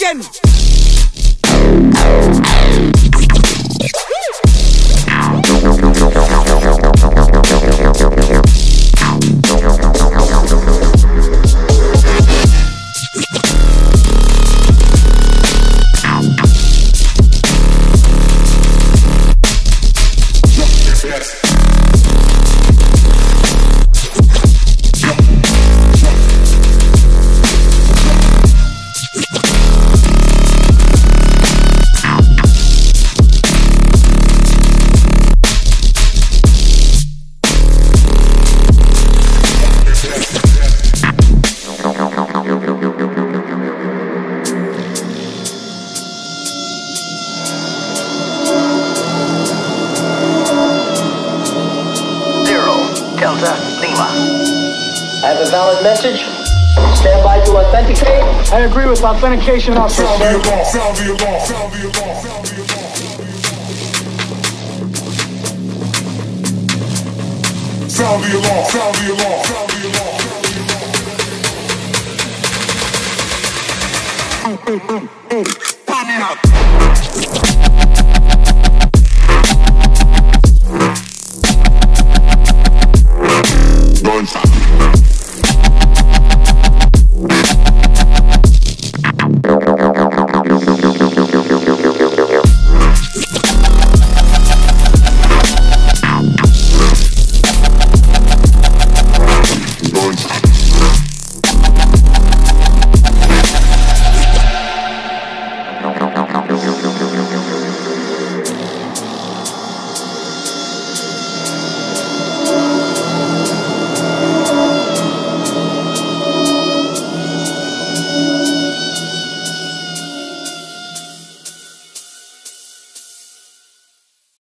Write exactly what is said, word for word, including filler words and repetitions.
again. Message. Stand by to authenticate. I agree with authentication officer. Sound the alarm, sound the alarm, sound the alarm, sound the alarm. Sound the alarm, sound the alarm, sound the alarm. Sound the alarm. Turn it up.